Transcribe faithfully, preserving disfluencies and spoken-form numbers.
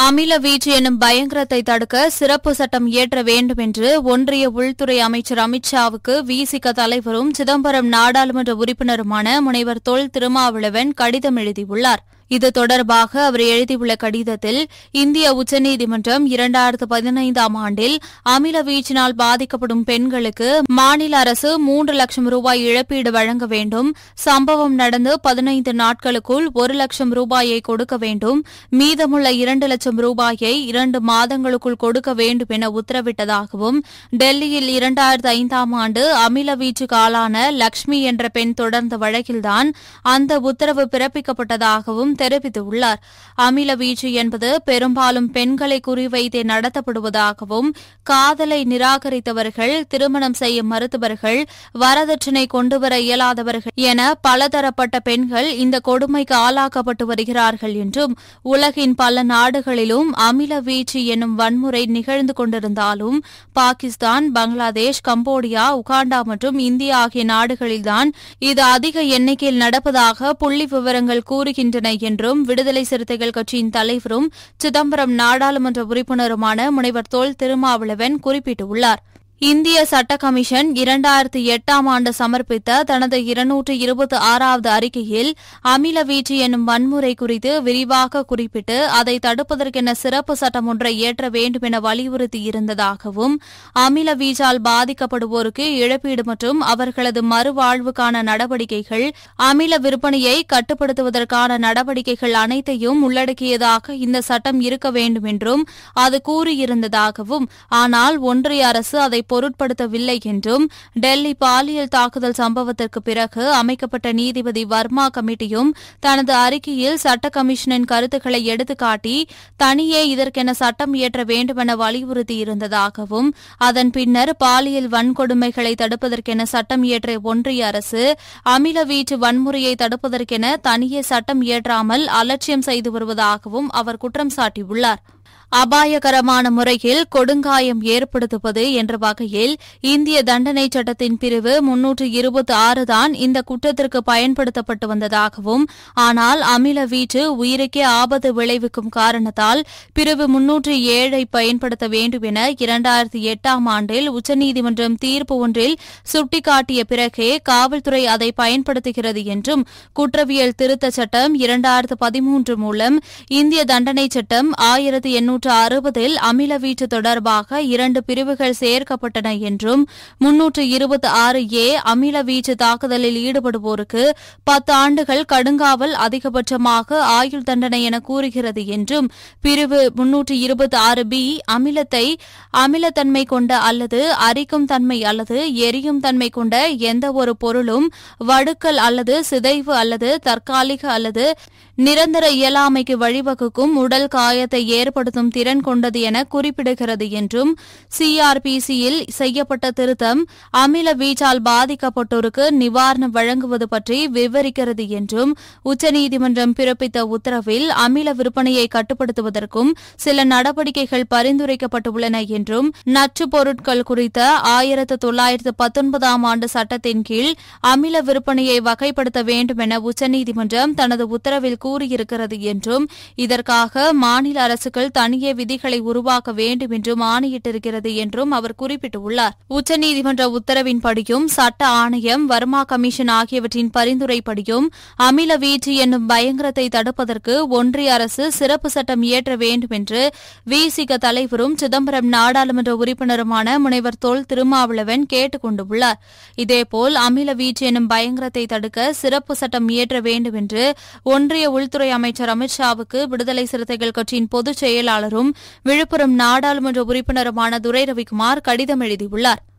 அமில வீச்சு எனும் பயங்கரத்தை தடுக்க சிறப்பு சட்டம் இயற்ற வேண்டும் என்று ஒன்றிய உள்துறை அமைச்சர் அமித் ஷாவுக்கு விசிக தலைவரும் சிதம்பரம் நாடாளுமன்ற உறுப்பினருமான முனைவர் தொல் திருமாவளவன் கடிதம் எழுதியுள்ளார். இது தொடர்பாக அவர் எழுதியுள்ள கடிதத்தில், இந்திய உச்சநீதிமன்றம் இரண்டாயிரத்து பதினைந்தாம் ஆண்டில் அமில வீச்சினால் பாதிக்கப்படும் பெண்களுக்கு மாநில அரசு மூன்று லட்சம் ரூபாய் இழப்பீடு வழங்க வேண்டும், சம்பவம் நடந்து பதினைந்து நாட்களுக்குள் ஒரு லட்சம் ரூபாயை கொடுக்க வேண்டும், மீதமுள்ள இரண்டு லட்சம் ரூபாயை இரண்டு மாதங்களுக்குள் கொடுக்க வேண்டும் என உத்தரவிட்டதாகவும், டெல்லியில் இரண்டாயிரத்து ஐந்தாம் ஆண்டு அமில வீச்சுக்கு ஆளான லட்சுமி என்ற பெண் தொடர்ந்த வழக்கில்தான் அந்த உத்தரவு பிறப்பிக்கப்பட்டதாகவும் தெரிவித்துள்ளார். அமில வீச்சு என்பது பெரும்பாலும் பெண்களை குறிவைத்தே நடத்தப்படுவதாகவும், காதலை நிராகரித்தவர்கள், திருமணம் செய்ய மறுத்தவர்கள், வரதட்சணை கொண்டுவர இயலாதவர்கள் என பலதரப்பட்ட பெண்கள் இந்த கொடுமைக்கு ஆளாக்கப்பட்டு வருகிறார்கள் என்றும், உலகின் பல நாடுகளிலும் அமில வீச்சு என்னும் வன்முறை நிகழ்ந்து கொண்டிருந்தாலும் பாகிஸ்தான், பங்களாதேஷ், கம்போடியா, உகாண்டா மற்றும் இந்தியா ஆகிய நாடுகளில்தான் இது அதிக எண்ணிக்கையில் நடப்பதாக புள்ளி விவரங்கள் கூறுகின்றன என்றும் விடுதலை சிறுத்தைகள் கட்சியின் தலைவரும் சிதம்பரம் நாடாளுமன்ற உறுப்பினருமான முனைவர் தொல் திருமாவளவன் குறிப்பிட்டுள்ளார். இந்திய சட்ட கமிஷன் இரண்டாயிரத்து எட்டாம் ஆண்டு சமர்ப்பித்த தனது இருநூற்று இருபத்தி ஆறாவது அறிக்கையில் அமில வீச்சு என்னும் வன்முறை குறித்து விரிவாக குறிப்பிட்டு அதை தடுப்பதற்கென சிறப்பு சட்டம் ஒன்றை இயற்ற வேண்டும் என வலியுறுத்தியிருந்ததாகவும், அமில வீச்சால் பாதிக்கப்படுவோருக்கு இழப்பீடு மற்றும் அவர்களது மறுவாழ்வுக்கான நடவடிக்கைகள், அமில விற்பனையை கட்டுப்படுத்துவதற்கான நடவடிக்கைகள் அனைத்தையும் உள்ளடக்கியதாக இந்த சட்டம் இருக்க வேண்டும் என்றும் அது கூறியிருந்ததாகவும், ஆனால் ஒன்றிய அரசு அதை பொருட்படுத்தவில்லை என்றும், டெல்லி பாலியல் தாக்குதல் சம்பவத்திற்கு பிறகு அமைக்கப்பட்ட நீதிபதி வர்மா கமிட்டியும் தனது அறிக்கையில் சட்ட கமிஷனின் கருத்துக்களை எடுத்துக்காட்டி தனியே இதற்கென சட்டம் இயற்ற வேண்டுமென வலியுறுத்தியிருந்ததாகவும், அதன் பின்னர் பாலியல் வன்கொடுமைகளை தடுப்பதற்கென சட்டம் இயற்ற ஒன்றிய அரசு அமில வீச்சு வன்முறையை தடுப்பதற்கென தனியே சட்டம் இயற்றாமல் அலட்சியம் செய்து வருவதாகவும் அவர் குற்றம் சாட்டியுள்ளார். அபாயகரமான முறையில் கொடுங்காயம் ஏற்படுத்துவது என்ற வகையில் இந்திய தண்டனை சட்டத்தின் பிரிவு முன்னூற்று இருபத்தி ஆறு தான் இந்த குற்றத்திற்கு பயன்படுத்தப்பட்டு வந்ததாகவும், ஆனால் அமில வீச்சு உயிருக்கே ஆபத்து விளைவிக்கும் காரணத்தால் பிரிவு முன்னூற்று ஏழை பயன்படுத்த வேண்டும் என இரண்டாயிரத்து எட்டாம் ஆண்டில் உச்சநீதிமன்றம் தீர்ப்பு ஒன்றில் சுட்டிக்காட்டிய பிறகே காவல்துறை அதை பயன்படுத்துகிறது என்றும், குற்றவியல் திருத்தச் சட்டம் இரண்டாயிரத்து பதிமூன்று மூலம் இந்திய தண்டனை சட்டம் ஆயிரத்து எண்ணூற்று அறுபதில் அமில வீச்சு தொடர்பாக இரண்டு பிரிவுகள் சேர்க்கப்பட்டன என்றும், முன்னூற்று இருபத்தி ஆறு ஏ அமில வீச்சு தாக்குதலில் ஈடுபடுவோருக்கு பத்து ஆண்டுகள் கடுங்காவல், அதிகபட்சமாக ஆயுள் தண்டனை என கூறுகிறது என்றும், பிரிவு முன்னூற்று இருபத்தி ஆறு பி அமிலத்தை அமிலத்தன்மை கொண்ட அல்லது அரிக்கும் தன்மை அல்லது எரியும் தன்மை கொண்ட எந்தவொரு பொருளும் வடுக்கல் அல்லது சிதைவு அல்லது தற்காலிக அல்லது நிரந்தர இயலாமைக்கு வழிவகுக்கும் உடல் காயத்தை ஏற்படுத்தும் திறன் கொண்டது என குறிப்பிடுகிறது என்றும், சிஆர்பிசியில் செய்யப்பட்ட திருத்தம் அமில வீச்சால் பாதிக்கப்பட்டோருக்கு நிவாரணம் வழங்குவது பற்றி விவரிக்கிறது என்றும், உச்சநீதிமன்றம் பிறப்பித்த உத்தரவில் அமில விற்பனையை கட்டுப்படுத்துவதற்கும் சில நடவடிக்கைகள் பரிந்துரைக்கப்பட்டுள்ளன என்றும், நச்சுப் பொருட்கள் குறித்த ஆயிரத்து தொள்ளாயிரத்து பத்தொன்பதாம் ஆண்டு சட்டத்தின் கீழ் அமில விற்பனையை வகைப்படுத்த வேண்டும் என உச்சநீதிமன்றம் தனது உத்தரவில் கூறியிருக்கிறது என்றும், இதற்காக மாநில அரசுகள் தனியே விதிகளை உருவாக்க வேண்டும் என்றும் ஆணையிட்டிருக்கிறது என்றும் அவர் குறிப்பிட்டுள்ளார். உச்சநீதிமன்ற உத்தரவின்படியும் சட்ட ஆணையம், வர்மா கமிஷன் ஆகியவற்றின் பரிந்துரைப்படியும் அமில வீச்சு என்னும் பயங்கரத்தை தடுப்பதற்கு ஒன்றிய அரசு சிறப்பு சட்டம் இயற்ற வேண்டும் என்று விசிக தலைவரும் சிதம்பரம் நாடாளுமன்ற உறுப்பினருமான முனைவர் தொல் திருமாவளவன் கேட்டுக் கொண்டுள்ளார். இதேபோல் அமில வீச்சு என்னும் பயங்கரத்தை தடுக்க சிறப்பு சட்டம் இயற்ற வேண்டும் என்று ஒன்றிய உள்துறை அமைச்சர் அமித் ஷாவுக்கு விடுதலை சிறுத்தைகள் கட்சியின் பொதுச் செயலாளரும் விழுப்புரம் நாடாளுமன்ற உறுப்பினருமான துரை ரவிக்குமார் கடிதம் எழுதியுள்ளார்.